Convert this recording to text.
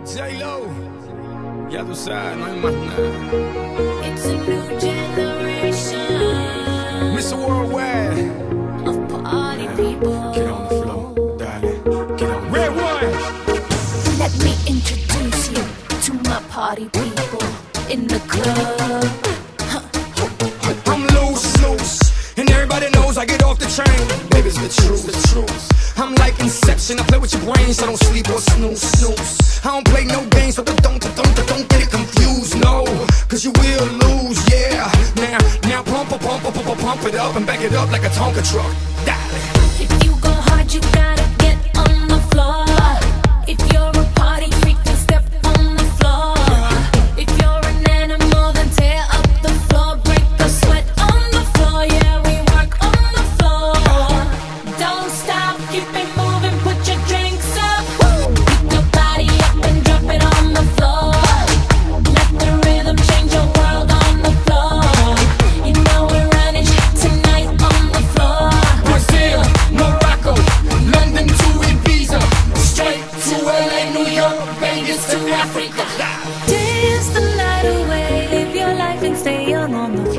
J-Lo, ya tú sabes, no hay más nada. It's a new generation Mr. Worldwide, of party people. get on the floor, darling, get on the Red one. Let me introduce you to my party people in the club. I'm loose, and everybody knows I get off the train. Baby, it's the truth. I'm like Inception, I play with your brain, so don't sleep or snooze. I don't play no games, so don't get it confused, no. Cause you will lose, yeah. Now pump it up and back it up like a Tonka truck. Darling. If you go hard, you gotta get on the floor. If you're a party freak, then step on the floor. If you're an animal, then tear up the floor. Break the sweat on the floor, yeah, we work on the floor. Don't stop, keep it moving, put your drinks up. Pick your body up and drop it on the floor. Let the rhythm change your world on the floor. You know we're running tonight on the floor. Brazil, Morocco, London to Ibiza, straight to LA, New York, Vegas to Africa. Dance the night away, live your life and stay young on the